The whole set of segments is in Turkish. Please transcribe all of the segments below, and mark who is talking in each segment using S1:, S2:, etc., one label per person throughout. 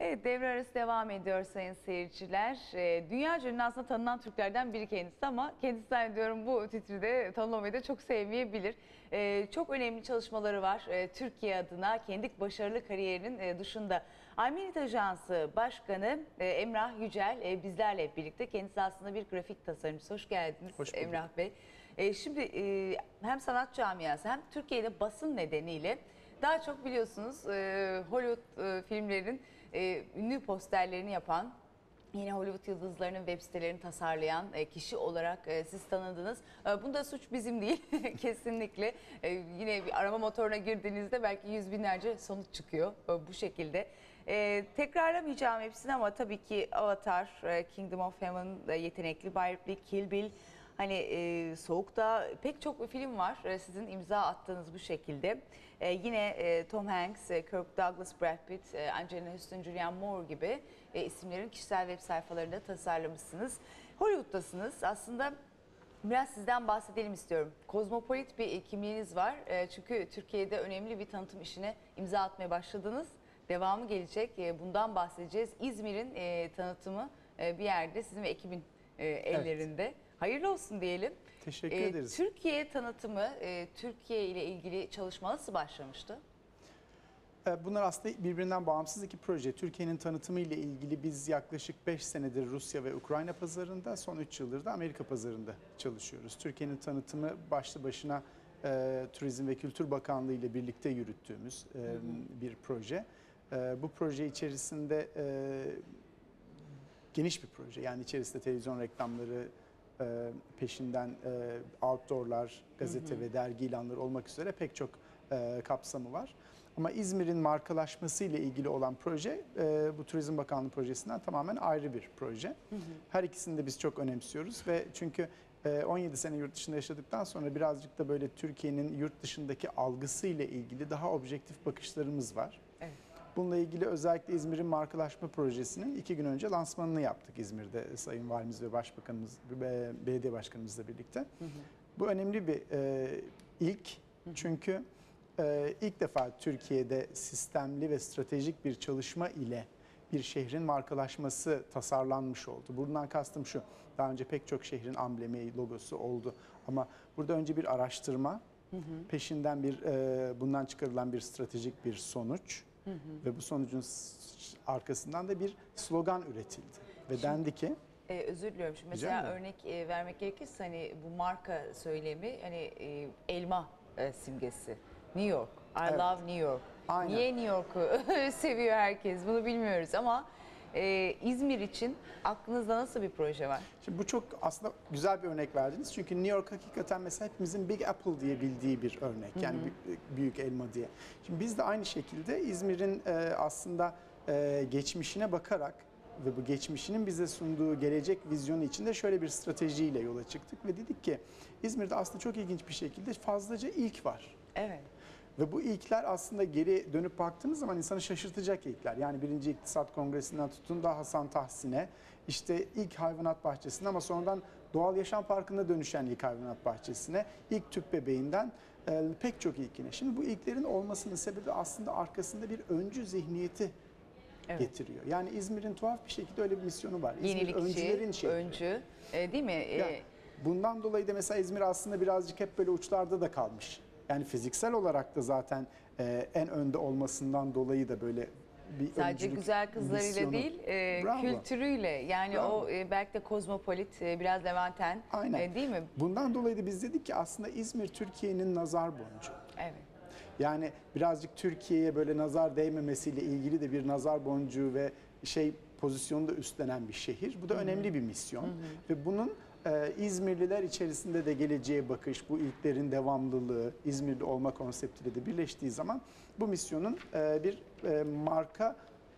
S1: Evet, devre arası devam ediyor sayın seyirciler. Dünyaca ünlü aslında tanınan Türklerden biri kendisi ama kendisi zannediyorum bu titride tanımlamayı da çok sevmeyebilir. Çok önemli çalışmaları var Türkiye adına kendi başarılı kariyerinin dışında. Aymenit Ajansı Başkanı Emrah Yücel bizlerle birlikte. Kendisi aslında bir grafik tasarımcısı. Hoş geldiniz
S2: Hoş bulduk.
S1: Emrah Bey. Şimdi hem sanat camiası hem Türkiye'de basın nedeniyle daha çok biliyorsunuz Hollywood filmlerinin ünlü posterlerini yapan, yine Hollywood yıldızlarının web sitelerini tasarlayan kişi olarak siz tanıdınız. Bunda suç bizim değil kesinlikle. Yine bir arama motoruna girdiğinizde belki yüz binlerce sonuç çıkıyor bu şekilde. Tekrarlamayacağım hepsini ama tabii ki Avatar, Kingdom of Heaven, Yetenekli Bay Ripley, Kill Bill. Hani Soğuk'ta pek çok bir film var sizin imza attığınız bu şekilde. Yine Tom Hanks, Kirk Douglas, Brad Pitt, Angelina Houston, Julianne Moore gibi isimlerin kişisel web sayfalarında tasarlamışsınız. Hollywood'dasınız. Aslında biraz sizden bahsedelim istiyorum. Kozmopolit bir kimliğiniz var. Çünkü Türkiye'de önemli bir tanıtım işine imza atmaya başladınız. Devamı gelecek. Bundan bahsedeceğiz. İzmir'in tanıtımı bir yerde sizin ve ekibin ellerinde. Evet. Hayırlı olsun diyelim.
S2: Teşekkür ederiz.
S1: Türkiye tanıtımı, Türkiye ile ilgili çalışma nasıl başlamıştı?
S2: Bunlar aslında birbirinden bağımsız iki proje. Türkiye'nin tanıtımı ile ilgili biz yaklaşık 5 senedir Rusya ve Ukrayna pazarında, son 3 yıldır da Amerika pazarında çalışıyoruz. Türkiye'nin tanıtımı başlı başına Turizm ve Kültür Bakanlığı ile birlikte yürüttüğümüz bir proje. Bu proje içerisinde geniş bir proje. Yani içerisinde televizyon reklamları, peşinden outdoorlar, gazete ve dergi ilanları olmak üzere pek çok kapsamı var. Ama İzmir'in markalaşması ile ilgili olan proje bu Turizm Bakanlığı projesinden tamamen ayrı bir proje. Her ikisini de biz çok önemsiyoruz ve çünkü 17 sene yurt dışında yaşadıktan sonra birazcık da böyle Türkiye'nin yurt dışındaki algısı ile ilgili daha objektif bakışlarımız var. Evet. Bununla ilgili özellikle İzmir'in markalaşma projesinin 2 gün önce lansmanını yaptık İzmir'de Sayın Valimiz ve Başbakanımız, belediye başkanımızla birlikte. Bu önemli bir ilk çünkü ilk defa Türkiye'de sistemli ve stratejik bir çalışma ile bir şehrin markalaşması tasarlanmış oldu. Bundan kastım şu, daha önce pek çok şehrin amblemi, logosu oldu ama burada önce bir araştırma, peşinden bundan çıkarılan bir stratejik bir sonuç. Ve bu sonucun arkasından da bir slogan üretildi. Ve dendi ki...
S1: özür diliyorum. Şimdi mesela örnek vermek gerekirse hani bu marka söylemi hani elma simgesi. New York. I love New York. Aynen. Niye New York'u seviyor herkes? Bunu bilmiyoruz ama İzmir için aklınızda nasıl bir proje var?
S2: Şimdi bu çok aslında güzel bir örnek verdiniz. Çünkü New York hakikaten mesela hepimizin Big Apple diye bildiği bir örnek. Yani büyük elma diye. Şimdi biz de aynı şekilde İzmir'in aslında geçmişine bakarak ve bu geçmişinin bize sunduğu gelecek vizyonu içinde şöyle bir stratejiyle yola çıktık ve dedik ki İzmir'de aslında çok ilginç bir şekilde fazlaca ilk var.
S1: Evet.
S2: Ve bu ilkler aslında geri dönüp baktığınız zaman insanı şaşırtacak ilkler. Yani 1. İktisat Kongresi'nden tutun da Hasan Tahsin'e, işte ilk hayvanat bahçesine ama sonradan doğal yaşam parkına dönüşen ilk hayvanat bahçesine, ilk tüp bebeğinden pek çok ilkine. Şimdi bu ilklerin olmasının sebebi aslında arkasında bir öncü zihniyeti getiriyor. Yani İzmir'in tuhaf bir şekilde öyle bir misyonu var.
S1: Yenilikçi,
S2: öncülerin şehri.
S1: öncü, değil mi?
S2: Yani bundan dolayı da mesela İzmir aslında birazcık hep böyle uçlarda da kalmış. Yani fiziksel olarak da zaten en önde olmasından dolayı da böyle bir
S1: sadece güzel kızlarıyla misyonu değil, kültürüyle. Yani o belki de kozmopolit, biraz Levanten, değil mi?
S2: Bundan dolayı da biz dedik ki aslında İzmir Türkiye'nin nazar boncuğu. Evet. Yani birazcık Türkiye'ye böyle nazar değmemesiyle ilgili de bir nazar boncuğu ve pozisyonu da üstlenen bir şehir. Bu da önemli bir misyon. Ve bunun İzmirliler içerisinde de geleceğe bakış, bu ilklerin devamlılığı, İzmirli olma konseptiyle de birleştiği zaman bu misyonun bir marka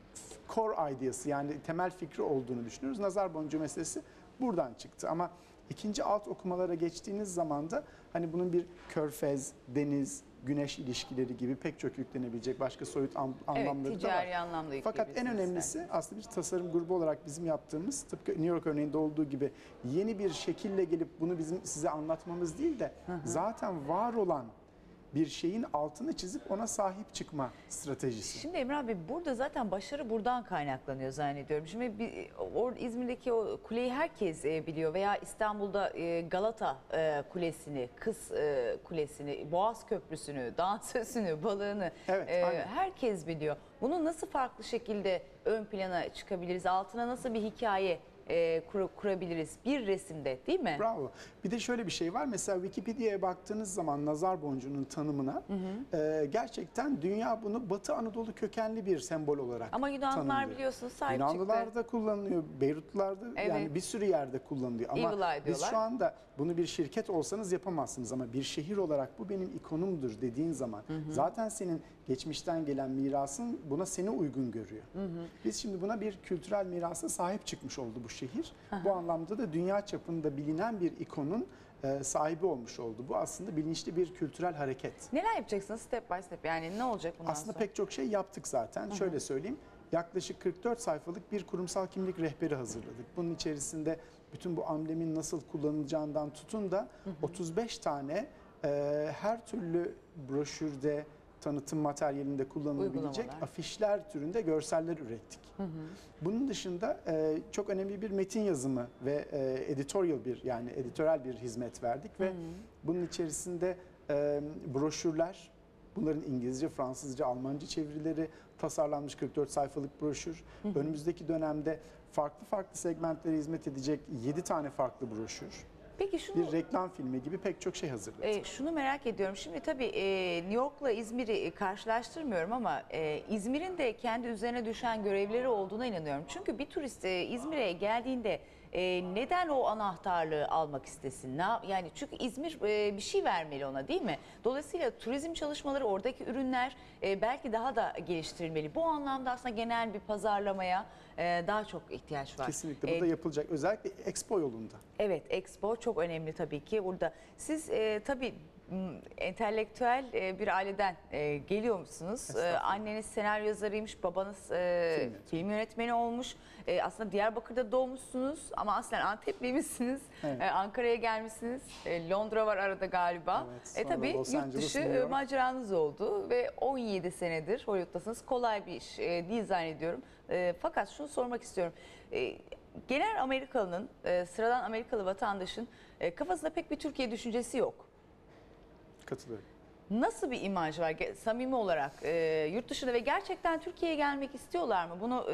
S2: core ideası yani temel fikri olduğunu düşünüyoruz. Nazar boncuğu meselesi buradan çıktı ama ikinci alt okumalara geçtiğiniz zaman da hani bunun bir körfez, deniz, güneş ilişkileri gibi pek çok yüklenebilecek başka soyut anlamları da var.
S1: Ticari anlamda
S2: fakat en önemlisi aslında bir tasarım grubu olarak bizim yaptığımız tıpkı New York örneğinde olduğu gibi yeni bir şekille gelip bunu bizim size anlatmamız değil de zaten var olan bir şeyin altını çizip ona sahip çıkma stratejisi.
S1: Şimdi Emre abi burada zaten başarı buradan kaynaklanıyor zannediyorum. Şimdi İzmir'deki o kuleyi herkes biliyor veya İstanbul'da Galata Kulesi'ni, Kız Kulesi'ni, Boğaz Köprüsü'nü, dansözünü, balığını
S2: Evet, aynen.
S1: herkes biliyor. Bunu nasıl farklı şekilde ön plana çıkabiliriz? Altına nasıl bir hikaye kurabiliriz bir resimde, değil mi?
S2: Bravo. Bir de şöyle bir şey var. Mesela Wikipedia'ya baktığınız zaman nazar boncuğunun tanımına gerçekten dünya bunu Batı Anadolu kökenli bir sembol olarak
S1: Ama Yunanlılar
S2: tanımlıyor.
S1: biliyorsunuz sahip
S2: Yunanlılar
S1: çıktı.
S2: da kullanılıyor, Beyrutlularda
S1: Evet.
S2: yani bir sürü yerde kullanılıyor. Ama
S1: Evil Eye
S2: biz
S1: diyorlar.
S2: şu anda bunu bir şirket olsanız yapamazsınız ama bir şehir olarak bu benim ikonumdur dediğin zaman zaten senin geçmişten gelen mirasın buna seni uygun görüyor. Biz şimdi buna bir kültürel mirasa sahip çıkmış oldu bu şehir. Bu anlamda da dünya çapında bilinen bir ikonun sahibi olmuş oldu. Bu aslında bilinçli bir kültürel hareket.
S1: Neler yapacaksınız step by step? Yani ne olacak bundan
S2: Aslında
S1: sonra?
S2: pek çok şey yaptık zaten. Şöyle söyleyeyim. Yaklaşık 44 sayfalık bir kurumsal kimlik rehberi hazırladık. Bunun içerisinde bütün bu amblemin nasıl kullanılacağından tutun da 35 tane her türlü broşürde, tanıtım materyalinde kullanılabilecek
S1: Uygulamalar.
S2: afişler türünde görseller ürettik. Bunun dışında çok önemli bir metin yazımı ve editoryal bir hizmet verdik ve bunun içerisinde broşürler, bunların İngilizce, Fransızca, Almanca çevirileri tasarlanmış 44 sayfalık broşür. Önümüzdeki dönemde farklı farklı segmentlere hizmet edecek 7 tane farklı broşür.
S1: Peki şunu
S2: Bir reklam filmi gibi pek çok şey hazırladık.
S1: şunu merak ediyorum. Şimdi tabii New York'la İzmir'i karşılaştırmıyorum ama İzmir'in de kendi üzerine düşen görevleri olduğuna inanıyorum. Çünkü bir turist İzmir'e geldiğinde neden o anahtarlığı almak istesin? Yani çünkü İzmir bir şey vermeli ona, değil mi? Dolayısıyla turizm çalışmaları, oradaki ürünler belki daha da geliştirilmeli. Bu anlamda aslında genel bir pazarlamaya daha çok ihtiyaç var.
S2: Kesinlikle bu da yapılacak. Özellikle Expo yolunda.
S1: Evet, Expo çok önemli tabii ki burada. Siz tabii entelektüel bir aileden geliyormuşsunuz.
S2: Estağfurullah.
S1: Anneniz senaryo yazarıymış, babanız film yönetmeni olmuş. Aslında Diyarbakır'da doğmuşsunuz ama aslen Antepliymişsiniz.
S2: Evet.
S1: Ankara'ya gelmişsiniz. Londra var arada galiba.
S2: Evet, sonra
S1: Tabii
S2: Los
S1: yurt
S2: Angeles,
S1: dışı
S2: New York.
S1: maceranız oldu ve 17 senedir Hollywood'dasınız. Kolay bir iş değil zannediyorum. Fakat şunu sormak istiyorum. Genel Amerikalı'nın, sıradan Amerikalı vatandaşın kafasında pek bir Türkiye düşüncesi yok.
S2: Katılıyorum.
S1: Nasıl bir imaj var samimi olarak yurt dışında ve gerçekten Türkiye'ye gelmek istiyorlar mı? Bunu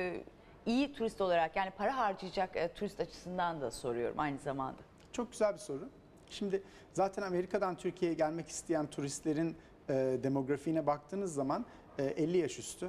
S1: iyi turist olarak, yani para harcayacak turist açısından da soruyorum aynı zamanda.
S2: Çok güzel bir soru. Şimdi zaten Amerika'dan Türkiye'ye gelmek isteyen turistlerin demografiğine baktığınız zaman 50 yaş üstü.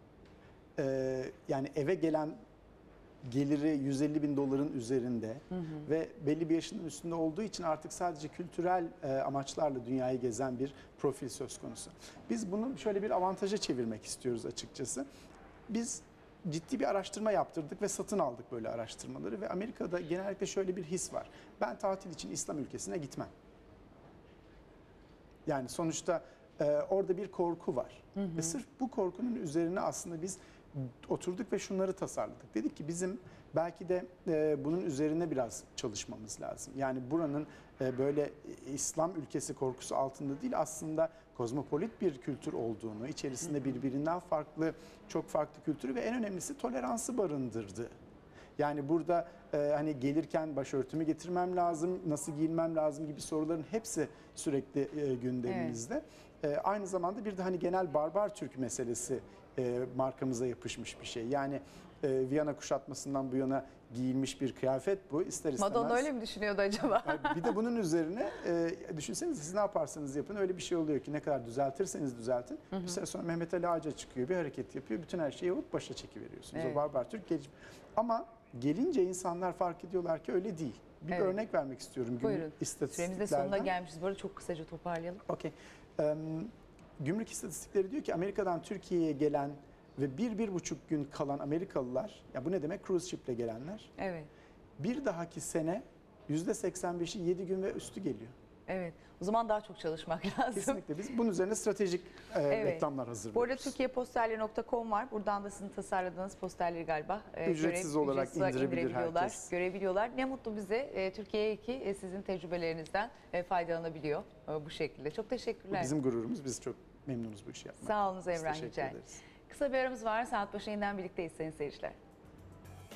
S2: Yani eve gelen geliri 150 bin doların üzerinde ve belli bir yaşının üstünde olduğu için artık sadece kültürel amaçlarla dünyayı gezen bir profil söz konusu. Biz bunu şöyle bir avantaja çevirmek istiyoruz açıkçası. Biz ciddi bir araştırma yaptırdık ve satın aldık böyle araştırmaları ve Amerika'da genellikle şöyle bir his var. Ben tatil için İslam ülkesine gitmem. Yani sonuçta orada bir korku var. Ve sırf bu korkunun üzerine aslında biz oturduk ve şunları tasarladık. Dedik ki bizim belki de bunun üzerine biraz çalışmamız lazım. Yani buranın böyle İslam ülkesi korkusu altında değil, aslında kozmopolit bir kültür olduğunu, içerisinde birbirinden farklı, çok farklı kültürü ve en önemlisi toleransı barındırdı. Yani burada hani gelirken başörtümü getirmem lazım, nasıl giyinmem lazım gibi soruların hepsi sürekli gündemimizde. Aynı zamanda bir de hani genel barbar Türk meselesi markamıza yapışmış bir şey. Yani Viyana kuşatmasından bu yana giyilmiş bir kıyafet bu. İster istemez.
S1: Madonna öyle mi düşünüyordu acaba?
S2: Bir de bunun üzerine düşünsenize siz ne yaparsanız yapın öyle bir şey oluyor ki ne kadar düzeltirseniz düzeltin. Bir süre sonra Mehmet Ali Ağaca çıkıyor, bir hareket yapıyor. Bütün her şeyi alıp başa çekiveriyorsunuz.
S1: Evet.
S2: O barbar Türk ama gelince insanlar fark ediyorlar ki öyle değil. Bir
S1: Evet.
S2: örnek vermek istiyorum.
S1: Buyurun.
S2: Gümrük
S1: Süremiz de
S2: istatistiklerden.
S1: sonuna gelmişiz. Böyle çok kısaca toparlayalım.
S2: Okey. Gümrük istatistikleri diyor ki Amerika'dan Türkiye'ye gelen ve 1-1,5 gün kalan Amerikalılar, ya bu ne demek? Cruise ship'le gelenler.
S1: Evet.
S2: Bir dahaki sene %85'i 7 gün ve üstü geliyor.
S1: Evet. O zaman daha çok çalışmak lazım.
S2: Kesinlikle biz bunun üzerine stratejik
S1: Evet.
S2: reklamlar hazırlıyoruz.
S1: Bu arada türkiyeposterleri.com var. Buradan da sizin tasarladığınız posterleri galiba
S2: Ücretsiz olarak indirebilir herkes.
S1: görebiliyorlar. Ne mutlu bize Türkiye'ye ki sizin tecrübelerinizden faydalanabiliyor bu şekilde. Çok
S2: Bu
S1: teşekkürler.
S2: bizim gururumuz. Biz çok memnunuz bu işi yapmaktan.
S1: Sağ olunuz
S2: Biz
S1: Evren
S2: teşekkür
S1: Yücel.
S2: ederiz.
S1: Kısa bir aramız var. Saat başı yeniden birlikteyiz sayın seyirciler.